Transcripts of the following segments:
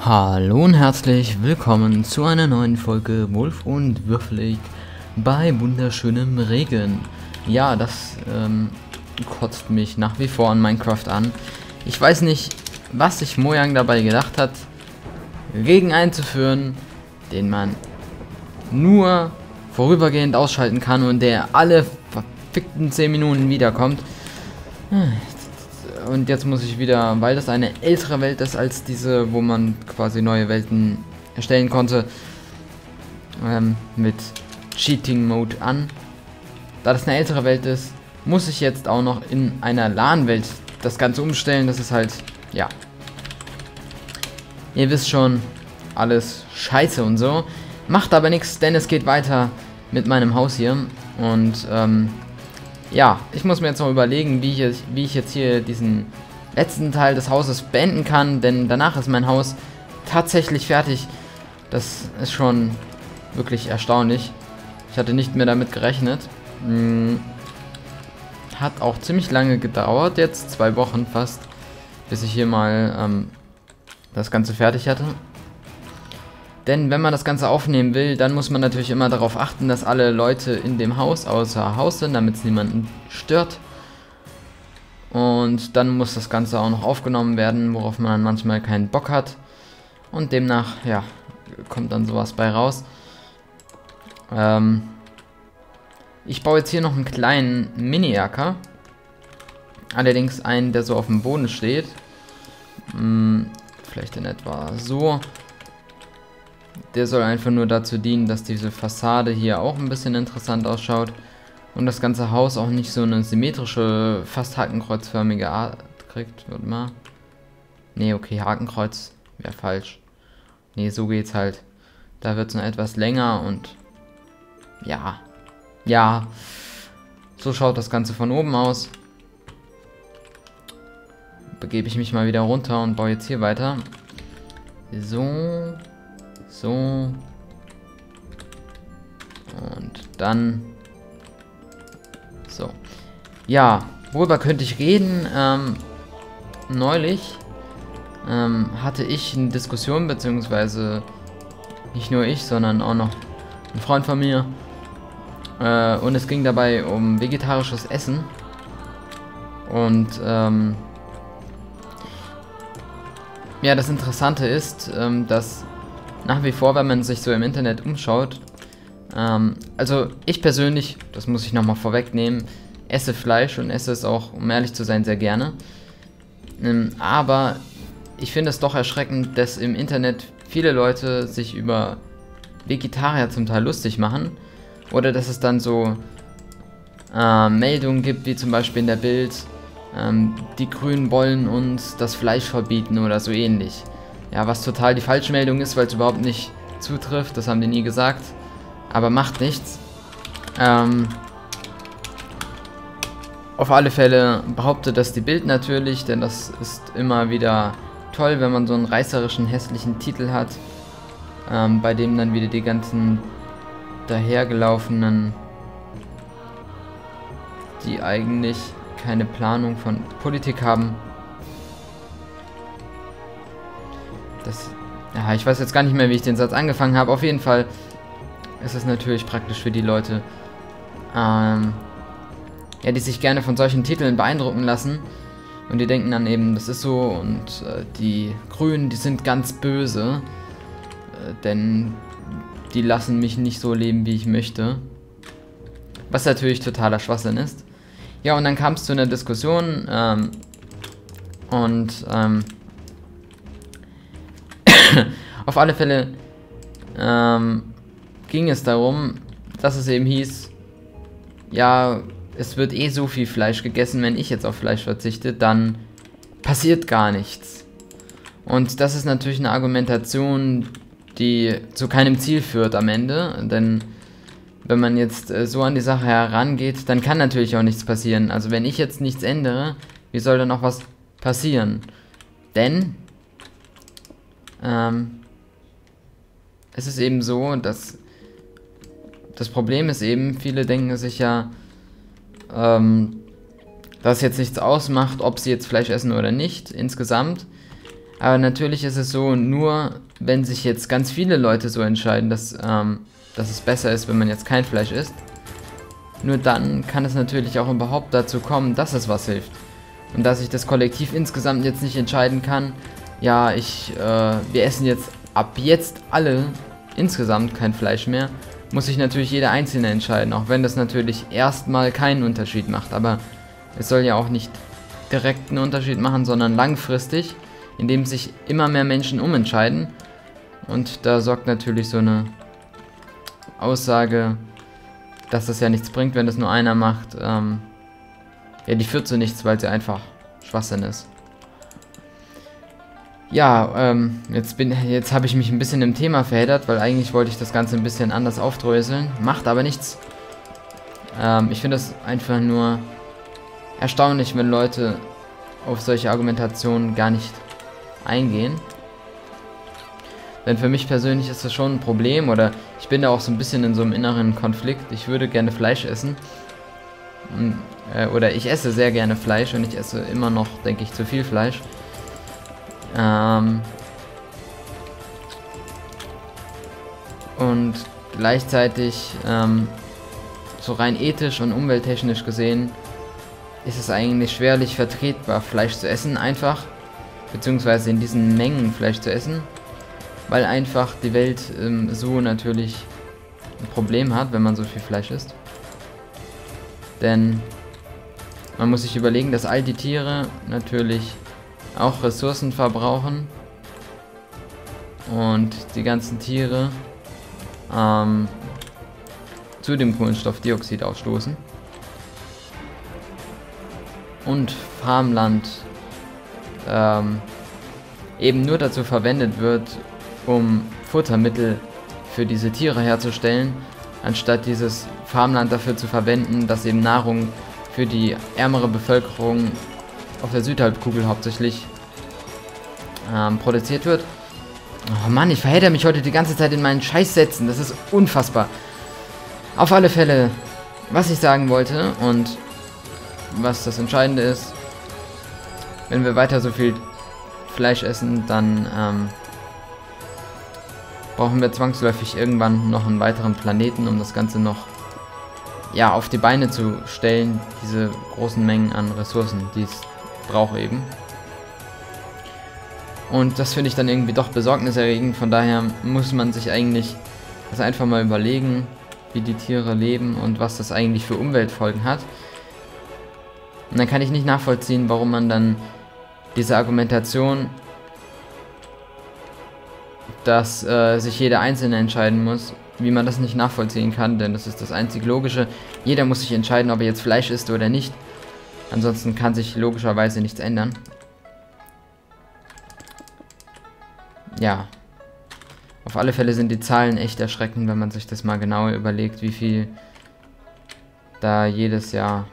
Hallo und herzlich willkommen zu einer neuen Folge Wolf und Würfelig bei wunderschönem Regen. Ja, das kotzt mich nach wie vor an Minecraft an. Ich weiß nicht, was sich Mojang dabei gedacht hat, Regen einzuführen, den man nur vorübergehend ausschalten kann und der alle verfickten 10 Minuten wiederkommt. Und jetzt muss ich wieder, weil das eine ältere Welt ist als diese, wo man quasi neue Welten erstellen konnte, mit Cheating Mode an. Da das eine ältere Welt ist, muss ich jetzt auch noch in einer LAN-Welt das Ganze umstellen. Das ist halt, ja, ihr wisst schon, alles scheiße und so. Macht aber nichts, denn es geht weiter mit meinem Haus hier. Und ja, ich muss mir jetzt noch überlegen, wie ich jetzt hier diesen letzten Teil des Hauses beenden kann, denn danach ist mein Haus tatsächlich fertig. Das ist schon wirklich erstaunlich. Ich hatte nicht mehr damit gerechnet. Hat auch ziemlich lange gedauert, jetzt 2 Wochen fast, bis ich hier mal das Ganze fertig hatte. Denn wenn man das Ganze aufnehmen will, dann muss man natürlich immer darauf achten, dass alle Leute in dem Haus außer Haus sind, damit es niemanden stört. Und dann muss das Ganze auch noch aufgenommen werden, worauf man dann manchmal keinen Bock hat. Und demnach, ja, kommt dann sowas bei raus. Ich baue jetzt hier noch einen kleinen Mini-Erker. Allerdings einen, der so auf dem Boden steht. Vielleicht in etwa so. Der soll einfach nur dazu dienen, dass diese Fassade hier auch ein bisschen interessant ausschaut. Und das ganze Haus auch nicht so eine symmetrische, fast hakenkreuzförmige Art kriegt. Warte mal. Nee, okay, Hakenkreuz wäre falsch. Nee, so geht's halt. Da wird es noch etwas länger und ja. Ja. So schaut das Ganze von oben aus. Begebe ich mich mal wieder runter und baue jetzt hier weiter. So. So. Und dann. So. Ja, worüber könnte ich reden? Neulich hatte ich eine Diskussion, beziehungsweise nicht nur ich, sondern auch noch ein Freund von mir. Und es ging dabei um vegetarisches Essen. Und ja, das Interessante ist, dass nach wie vor, wenn man sich so im Internet umschaut, also ich persönlich, das muss ich nochmal vorwegnehmen, esse Fleisch und esse es auch, um ehrlich zu sein, sehr gerne. Aber ich finde es doch erschreckend, dass im Internet viele Leute sich über Vegetarier zum Teil lustig machen. Oder dass es dann so Meldungen gibt, wie zum Beispiel in der Bild, die Grünen wollen uns das Fleisch verbieten oder so ähnlich. Ja, was total die Falschmeldung ist, weil es überhaupt nicht zutrifft, das haben die nie gesagt. Aber macht nichts. Auf alle Fälle behauptet das die Bild natürlich, denn das ist immer wieder toll, wenn man so einen reißerischen, hässlichen Titel hat, bei dem dann wieder die ganzen dahergelaufenen, die eigentlich keine Planung von Politik haben. Ja, ich weiß jetzt gar nicht mehr, wie ich den Satz angefangen habe. Auf jeden Fall ist es natürlich praktisch für die Leute, ja, die sich gerne von solchen Titeln beeindrucken lassen. Und die denken dann eben, das ist so. Und die Grünen, die sind ganz böse. Denn die lassen mich nicht so leben, wie ich möchte. Was natürlich totaler Schwachsinn ist. Ja, und dann kam es zu einer Diskussion. Auf alle Fälle ging es darum, dass es eben hieß, ja, es wird eh so viel Fleisch gegessen, wenn ich jetzt auf Fleisch verzichte, dann passiert gar nichts. Und das ist natürlich eine Argumentation, die zu keinem Ziel führt am Ende, denn wenn man jetzt so an die Sache herangeht, dann kann natürlich auch nichts passieren. Also wenn ich jetzt nichts ändere, wie soll dann noch was passieren? Denn es ist eben so, dass das Problem ist eben, viele denken sich ja, dass jetzt nichts ausmacht, ob sie jetzt Fleisch essen oder nicht, insgesamt. Aber natürlich ist es so, nur wenn sich jetzt ganz viele Leute so entscheiden, dass es besser ist, wenn man jetzt kein Fleisch isst, nur dann kann es natürlich auch überhaupt dazu kommen, dass es was hilft. Und dass sich das Kollektiv insgesamt jetzt nicht entscheiden kann, ja, wir essen jetzt ab jetzt alle insgesamt kein Fleisch mehr, muss sich natürlich jeder Einzelne entscheiden, auch wenn das natürlich erstmal keinen Unterschied macht. Aber es soll ja auch nicht direkt einen Unterschied machen, sondern langfristig, indem sich immer mehr Menschen umentscheiden. Und da sorgt natürlich so eine Aussage, dass das ja nichts bringt, wenn das nur einer macht, ja, die führt zu nichts, weil sie einfach Schwachsinn ist. Ja, jetzt habe ich mich ein bisschen im Thema verheddert, weil eigentlich wollte ich das Ganze ein bisschen anders aufdröseln. Macht aber nichts. Ich finde es einfach nur erstaunlich, wenn Leute auf solche Argumentationen gar nicht eingehen. Denn für mich persönlich ist das schon ein Problem, oder ich bin da auch so ein bisschen in so einem inneren Konflikt. Ich würde gerne Fleisch essen. Oder ich esse sehr gerne Fleisch und ich esse immer noch, denke ich, zu viel Fleisch. Und gleichzeitig, so rein ethisch und umwelttechnisch gesehen, ist es eigentlich schwerlich vertretbar, Fleisch zu essen einfach, beziehungsweise in diesen Mengen Fleisch zu essen, weil einfach die Welt so natürlich ein Problem hat, wenn man so viel Fleisch isst. Denn man muss sich überlegen, dass all die Tiere natürlich auch Ressourcen verbrauchen und die ganzen Tiere zu dem Kohlenstoffdioxid ausstoßen und Farmland eben nur dazu verwendet wird, um Futtermittel für diese Tiere herzustellen, anstatt dieses Farmland dafür zu verwenden, dass eben Nahrung für die ärmere Bevölkerung auf der Südhalbkugel hauptsächlich produziert wird. Oh Mann, ich verhedder mich heute die ganze Zeit in meinen Scheißsätzen. Das ist unfassbar. Auf alle Fälle, was ich sagen wollte und was das Entscheidende ist, wenn wir weiter so viel Fleisch essen, dann brauchen wir zwangsläufig irgendwann noch einen weiteren Planeten, um das Ganze noch auf die Beine zu stellen, diese großen Mengen an Ressourcen, die es braucht eben. Und das finde ich dann irgendwie doch besorgniserregend, von daher muss man sich eigentlich das einfach mal überlegen, wie die Tiere leben und was das eigentlich für Umweltfolgen hat. Und dann kann ich nicht nachvollziehen, warum man dann diese Argumentation, dass sich jeder Einzelne entscheiden muss, wie man das nicht nachvollziehen kann, denn das ist das einzig Logische. Jeder muss sich entscheiden, ob er jetzt Fleisch isst oder nicht. Ansonsten kann sich logischerweise nichts ändern. Ja. Auf alle Fälle sind die Zahlen echt erschreckend, wenn man sich das mal genauer überlegt, wie viel da jedes Jahr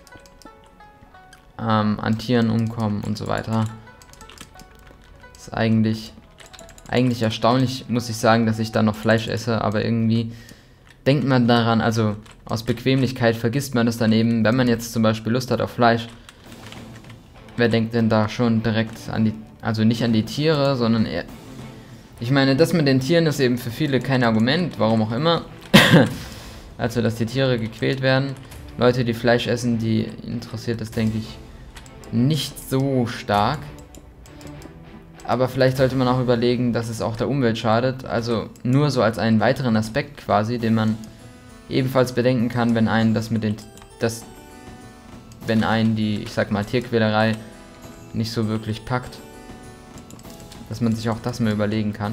an Tieren umkommen und so weiter. Das ist eigentlich erstaunlich, muss ich sagen, dass ich da noch Fleisch esse, aber irgendwie denkt man daran, also aus Bequemlichkeit vergisst man das dann eben, wenn man jetzt zum Beispiel Lust hat auf Fleisch. Wer denkt denn da schon direkt an die, also nicht an die Tiere, sondern eher, ich meine, das mit den Tieren ist eben für viele kein Argument, warum auch immer. Also, dass die Tiere gequält werden. Leute, die Fleisch essen, die interessiert das, denke ich, nicht so stark. Aber vielleicht sollte man auch überlegen, dass es auch der Umwelt schadet. Also nur so als einen weiteren Aspekt quasi, den man ebenfalls bedenken kann, wenn einen die, ich sag mal, Tierquälerei nicht so wirklich packt. Dass man sich auch das mal überlegen kann.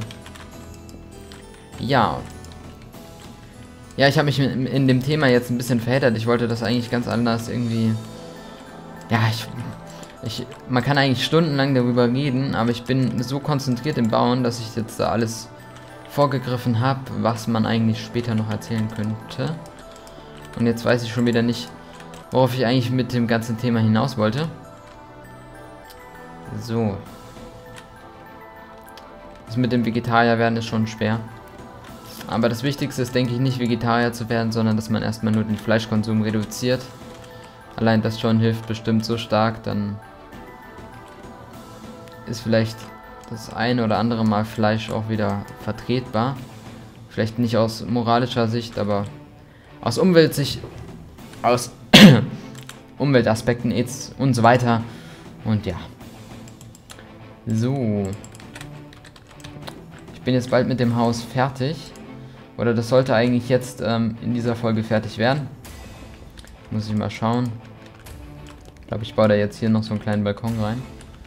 Ja. Ja, ich habe mich in dem Thema jetzt ein bisschen verheddert. Ich wollte das eigentlich ganz anders irgendwie... Ja, man kann eigentlich stundenlang darüber reden, aber ich bin so konzentriert im Bauen, dass ich jetzt da alles vorgegriffen habe, was man eigentlich später noch erzählen könnte. Und jetzt weiß ich schon wieder nicht, worauf ich eigentlich mit dem ganzen Thema hinaus wollte. So. Das mit dem Vegetarier werden ist schon schwer. Aber das Wichtigste ist, denke ich, nicht Vegetarier zu werden, sondern dass man erstmal nur den Fleischkonsum reduziert. Allein das schon hilft bestimmt so stark, dann ist vielleicht das ein oder andere Mal Fleisch auch wieder vertretbar. Vielleicht nicht aus moralischer Sicht, aber aus Umweltsicht, aus Umweltaspekten und so weiter. Und ja. So. Ich bin jetzt bald mit dem Haus fertig. Oder das sollte eigentlich jetzt in dieser Folge fertig werden. Muss ich mal schauen. Ich glaube, ich baue da jetzt hier noch so einen kleinen Balkon rein.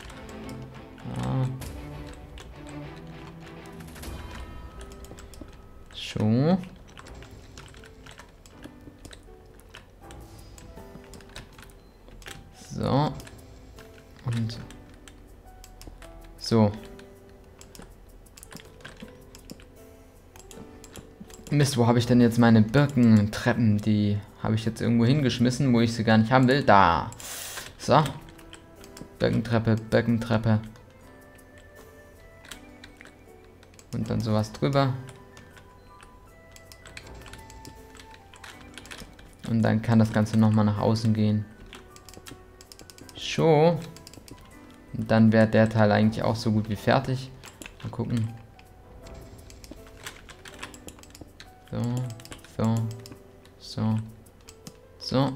So. So. Und so. Mist, wo habe ich denn jetzt meine Birkentreppen? Die habe ich jetzt irgendwo hingeschmissen, wo ich sie gar nicht haben will. Da. So. Birkentreppe, Birkentreppe. Und dann sowas drüber. Und dann kann das Ganze nochmal nach außen gehen. So. Und dann wäre der Teil eigentlich auch so gut wie fertig. Mal gucken. So, so, so, so.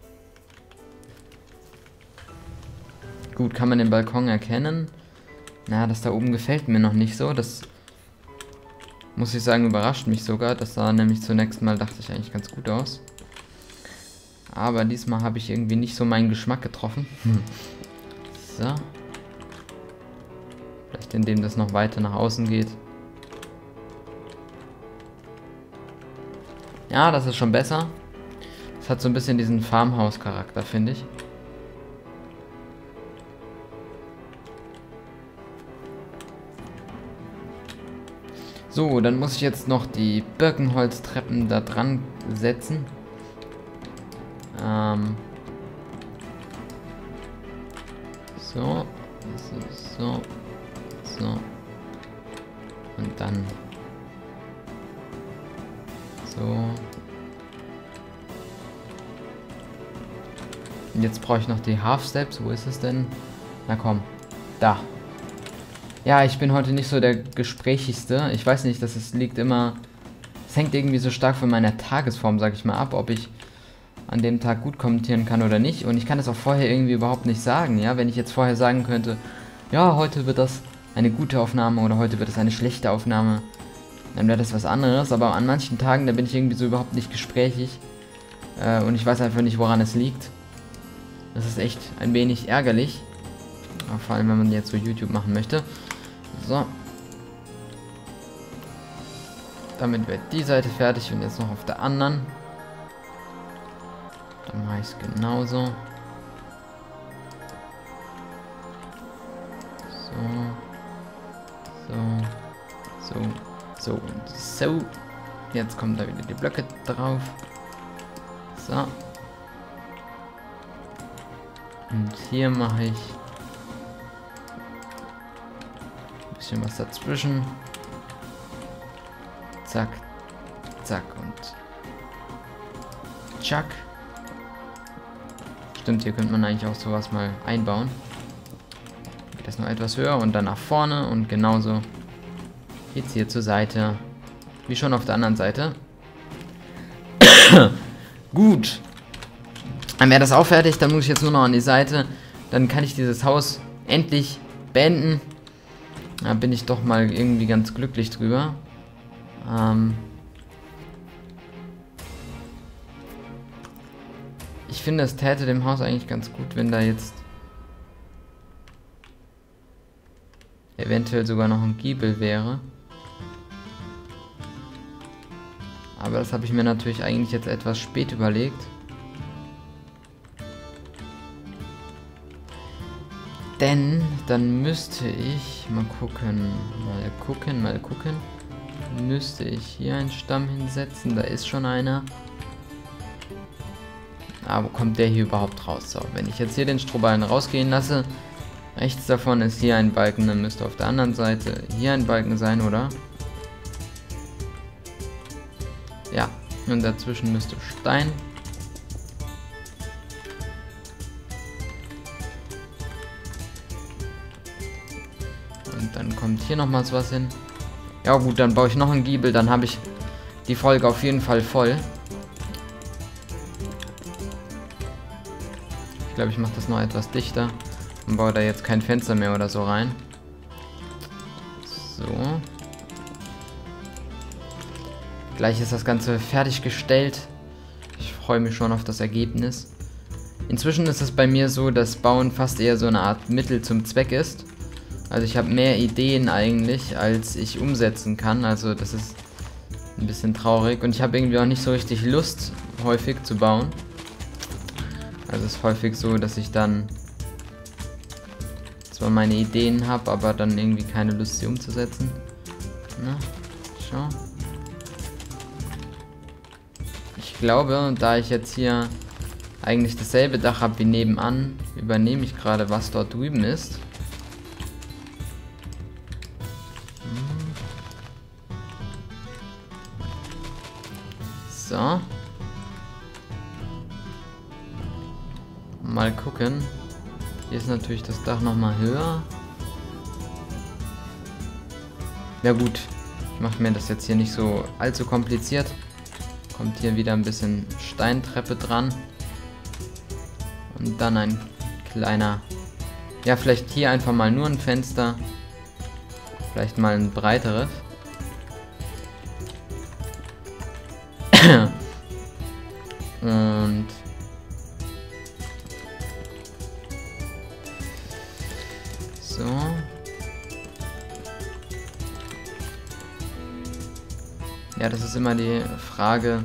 Gut, kann man den Balkon erkennen? Na, das da oben gefällt mir noch nicht so. Das, muss ich sagen, überrascht mich sogar. Das sah nämlich zunächst mal, dachte ich, eigentlich ganz gut aus. Aber diesmal habe ich irgendwie nicht so meinen Geschmack getroffen. So. Vielleicht indem das noch weiter nach außen geht. Ja, das ist schon besser. Es hat so ein bisschen diesen Farmhouse-Charakter, finde ich. So, dann muss ich jetzt noch die Birkenholztreppen da dran setzen. So, so, so. Und dann so. Und jetzt brauche ich noch die Half Steps. Wo ist es denn? Na komm. Da. Ja, ich bin heute nicht so der Gesprächigste. Ich weiß nicht, das liegt immer... Es hängt irgendwie so stark von meiner Tagesform, sag ich mal, ab, ob ich an dem Tag gut kommentieren kann oder nicht. Und ich kann das auch vorher irgendwie überhaupt nicht sagen, ja. Wenn ich jetzt vorher sagen könnte, ja, heute wird das eine gute Aufnahme oder heute wird es eine schlechte Aufnahme, dann wäre das was anderes. Aber an manchen Tagen, da bin ich irgendwie so überhaupt nicht gesprächig. Und ich weiß einfach nicht, woran es liegt. Das ist echt ein wenig ärgerlich. Aber vor allem, wenn man jetzt so YouTube machen möchte. So. Damit wird die Seite fertig und jetzt noch auf der anderen. Dann mache ich es genauso. So. So. So. So und so. Jetzt kommen da wieder die Blöcke drauf. So. Und hier mache ich ein bisschen was dazwischen. Zack. Zack und tschack. Stimmt, hier könnte man eigentlich auch sowas mal einbauen. Geht das noch etwas höher und dann nach vorne und genauso geht's hier zur Seite. Wie schon auf der anderen Seite. Gut. Dann wäre das auch fertig, dann muss ich jetzt nur noch an die Seite. Dann kann ich dieses Haus endlich beenden. Da bin ich doch mal irgendwie ganz glücklich drüber. Ich finde, es täte dem Haus eigentlich ganz gut, wenn da jetzt eventuell sogar noch ein Giebel wäre. Aber das habe ich mir natürlich eigentlich jetzt etwas spät überlegt. Denn dann müsste ich mal gucken. Müsste ich hier einen Stamm hinsetzen? Da ist schon einer. Aber kommt der hier überhaupt raus? So, wenn ich jetzt hier den Strohballen rausgehen lasse, rechts davon ist hier ein Balken, dann müsste auf der anderen Seite hier ein Balken sein, oder? Ja, und dazwischen müsste Stein. Und dann kommt hier nochmals was hin. Ja gut, dann baue ich noch einen Giebel, dann habe ich die Folge auf jeden Fall voll. Ich glaube, ich mache das noch etwas dichter und baue da jetzt kein Fenster mehr oder so rein. So. Gleich ist das Ganze fertiggestellt. Ich freue mich schon auf das Ergebnis. Inzwischen ist es bei mir so, dass Bauen fast eher so eine Art Mittel zum Zweck ist. Also ich habe mehr Ideen eigentlich, als ich umsetzen kann. Also das ist ein bisschen traurig. Und ich habe irgendwie auch nicht so richtig Lust, häufig zu bauen. Also es ist häufig so, dass ich dann zwar meine Ideen habe, aber dann irgendwie keine Lust, sie umzusetzen. Na, schau. Ich glaube, da ich jetzt hier eigentlich dasselbe Dach habe wie nebenan, übernehme ich gerade, was dort drüben ist. So. Mal gucken. Hier ist natürlich das Dach nochmal höher. Ja gut, ich mache mir das jetzt hier nicht so allzu kompliziert. Kommt hier wieder ein bisschen Steintreppe dran. Und dann ein kleiner... Ja, vielleicht hier einfach mal nur ein Fenster. Vielleicht mal ein breiteres. Und... So. Ja, das ist immer die Frage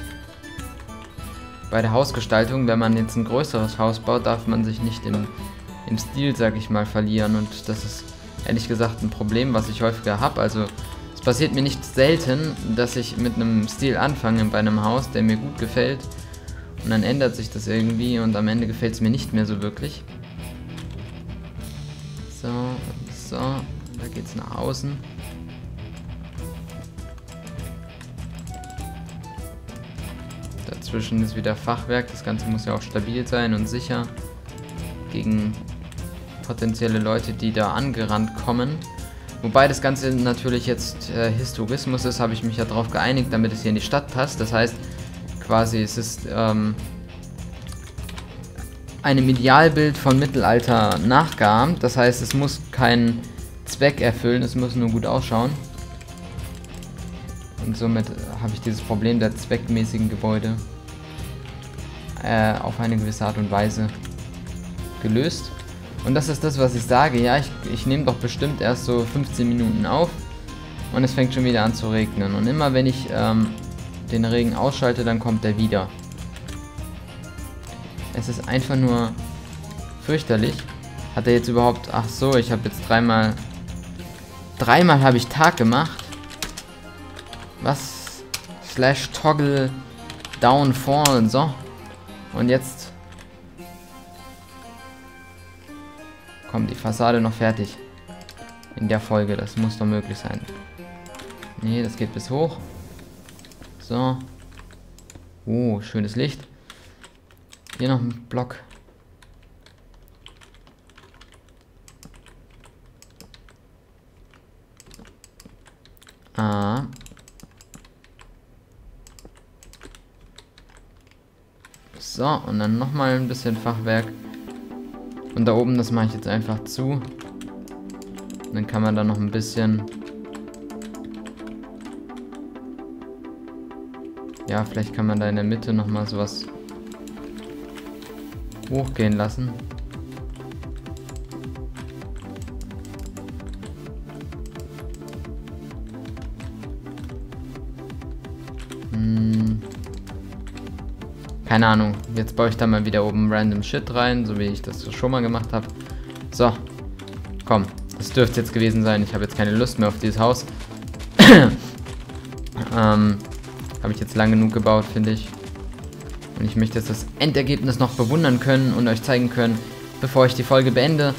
bei der Hausgestaltung. Wenn man jetzt ein größeres Haus baut, darf man sich nicht im Stil, sag ich mal, verlieren. Und das ist ehrlich gesagt ein Problem, was ich häufiger habe. Also es passiert mir nicht selten, dass ich mit einem Stil anfange bei einem Haus, der mir gut gefällt. Und dann ändert sich das irgendwie und am Ende gefällt es mir nicht mehr so wirklich. So, so, da geht's nach außen. Dazwischen ist wieder Fachwerk. Das Ganze muss ja auch stabil sein und sicher gegen potenzielle Leute, die da angerannt kommen. Wobei das Ganze natürlich jetzt Historismus ist, habe ich mich ja darauf geeinigt, damit es hier in die Stadt passt. Das heißt, quasi es ist einem Idealbild von Mittelalter nachgeahmt. Das heißt, es muss keinen Zweck erfüllen, es muss nur gut ausschauen. Und somit habe ich dieses Problem der zweckmäßigen Gebäude auf eine gewisse Art und Weise gelöst. Und das ist das, was ich sage. Ja, ich nehme doch bestimmt erst so 15 Minuten auf und es fängt schon wieder an zu regnen. Und immer wenn ich den Regen ausschalte, dann kommt er wieder. Es ist einfach nur fürchterlich. Hat er jetzt überhaupt... Ach so, ich habe jetzt dreimal habe ich Tag gemacht. Was? Slash Toggle Downfall. So. Und jetzt kommt die Fassade noch fertig. In der Folge. Das muss doch möglich sein. Nee, das geht bis hoch. So. Oh, schönes Licht. Hier noch ein Block. Ah. So, und dann nochmal ein bisschen Fachwerk. Und da oben, das mache ich jetzt einfach zu. Und dann kann man da noch ein bisschen... Ja, vielleicht kann man da in der Mitte nochmal sowas hochgehen lassen. Keine Ahnung. Jetzt baue ich da mal wieder oben random Shit rein, so wie ich das schon mal gemacht habe. So. Komm. Das dürfte jetzt gewesen sein. Ich habe jetzt keine Lust mehr auf dieses Haus. Habe ich jetzt lang genug gebaut, finde ich. Und ich möchte jetzt das Endergebnis noch bewundern können und euch zeigen können, bevor ich die Folge beende.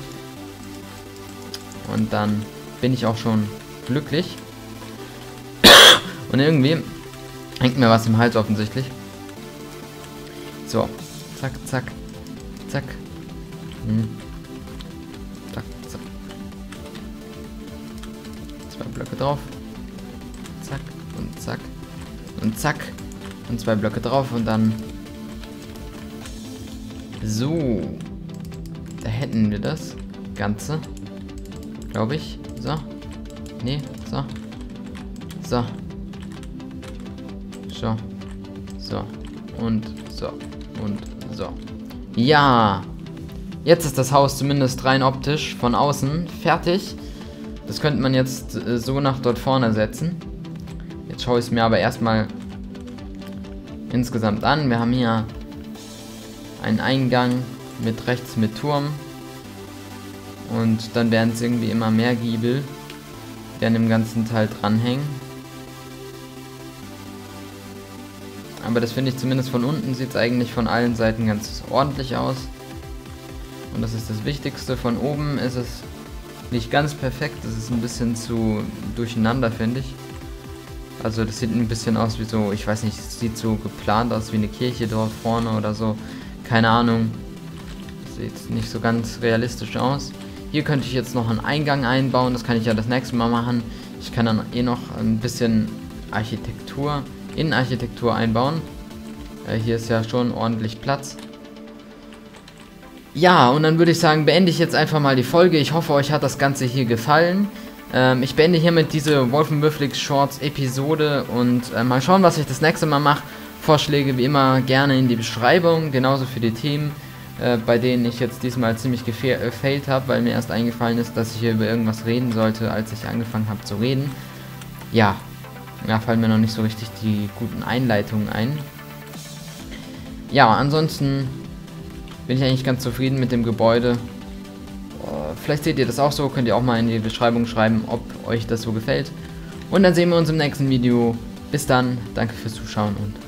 Und dann bin ich auch schon glücklich. Und irgendwie hängt mir was im Hals offensichtlich. So. Zack, zack, zack. Zack, zack. 2 Blöcke drauf. Zack und zack und zack. Und 2 Blöcke drauf und dann... So. Da hätten wir das Ganze. Glaube ich. So. Nee, so. So. So. So. Und so. Und so. Ja. Jetzt ist das Haus zumindest rein optisch von außen fertig. Das könnte man jetzt so nach dort vorne setzen. Jetzt schaue ich es mir aber erstmal insgesamt an. Wir haben hier einen Eingang mit rechts mit Turm. Und dann werden es irgendwie immer mehr Giebel, die an dem ganzen Teil dranhängen. Aber das finde ich zumindest von unten, sieht es eigentlich von allen Seiten ganz ordentlich aus. Und das ist das Wichtigste. Von oben ist es nicht ganz perfekt, das ist ein bisschen zu durcheinander, finde ich. Also das sieht ein bisschen aus wie so, ich weiß nicht, es sieht so geplant aus wie eine Kirche dort vorne oder so. Keine Ahnung. Sieht nicht so ganz realistisch aus. Hier könnte ich jetzt noch einen Eingang einbauen, das kann ich ja das nächste Mal machen. Ich kann dann noch ein bisschen Architektur, Innenarchitektur einbauen. Hier ist ja schon ordentlich Platz. Ja, und dann würde ich sagen, beende ich jetzt einfach mal die Folge. Ich hoffe, euch hat das Ganze hier gefallen. Ich beende hiermit diese Wolfenwürfelix Shorts Episode und mal schauen, was ich das nächste Mal mache. Vorschläge wie immer gerne in die Beschreibung, genauso für die Themen, bei denen ich jetzt diesmal ziemlich gefailt habe, weil mir erst eingefallen ist, dass ich hier über irgendwas reden sollte, als ich angefangen habe zu reden. Ja, fallen mir noch nicht so richtig die guten Einleitungen ein. Ja, ansonsten bin ich eigentlich ganz zufrieden mit dem Gebäude. Vielleicht seht ihr das auch so, könnt ihr auch mal in die Beschreibung schreiben, ob euch das so gefällt. Und dann sehen wir uns im nächsten Video. Bis dann, danke fürs Zuschauen und